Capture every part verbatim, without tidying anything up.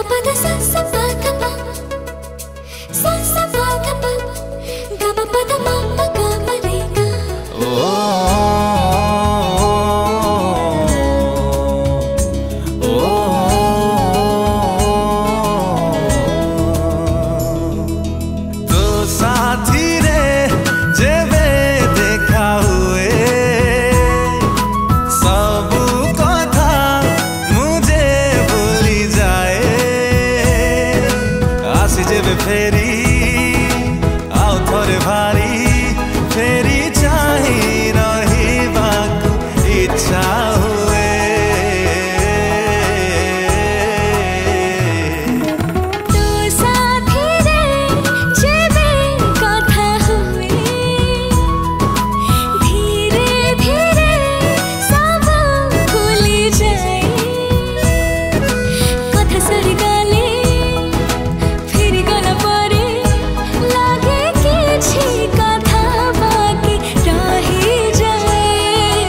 पद सा सा पा गा पा सा सा पा गा पा गा पा पद मा पा गा मा रे गा। तो साथी रे जेबे देखा हुए सब कथा मुझे भूली जाए आसी जेबे फेरी आओ थोड़े भारी फेरी चाही रही बाकु इच्छा हुए। तो साथी रे जेबे कथा हुए धीरे धीरे सब भूली जाए कथा सरी गाले फेरी गला परे लागे किछि कथा बाकी रही जाए।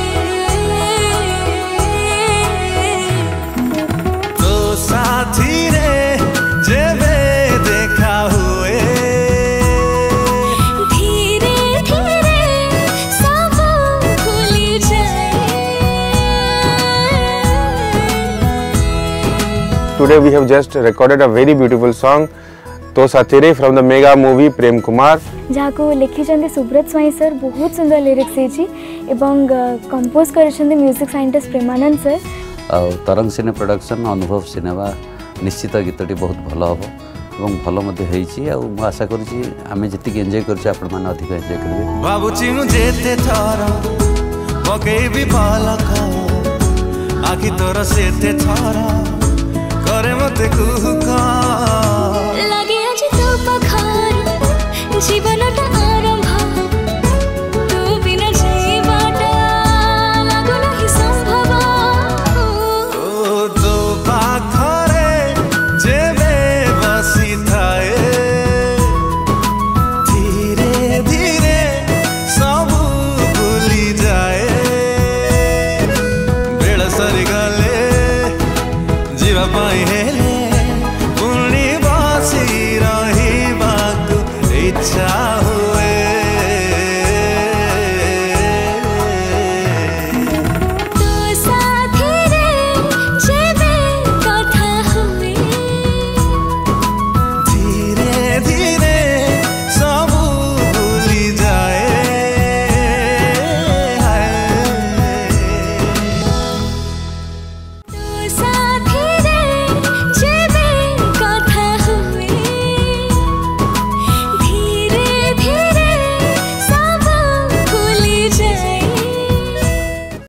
तो साथी रे जेबे देखा हुए धीरे धीरे सब भूली जाए। Today we have just recorded a very beautiful song तो साथीरे from the mega movie Prem Kumar जहाँ को लिखी सुब्रत स्वाई सर बहुत सुंदर लिरिक्स है एवं कंपोज कर म्यूजिक साइंटिस्ट प्रेमानंद सर और तरंग सिने प्रोडक्शन अनुभव सिनेमा निश्चित गीतटी बहुत भल हम और भल मुझे आशा करें जी एंजॉय कर अधिक एंजॉय करेंगे। बाबूजी मुझे ते थरा पकेबी पालक आखि तोर से ते थरा करे मते कुका लगे आज तो पखार जीवनटा आरंभ तू बिना जीवाटा लागो नहीं संभव। ओ तो पाखरे जेबे बसी थाए धीरे धीरे सब भूली जाए बेड़ सरी गले जीवा पाई हेले पुणी बसी रही बाकु इच्छा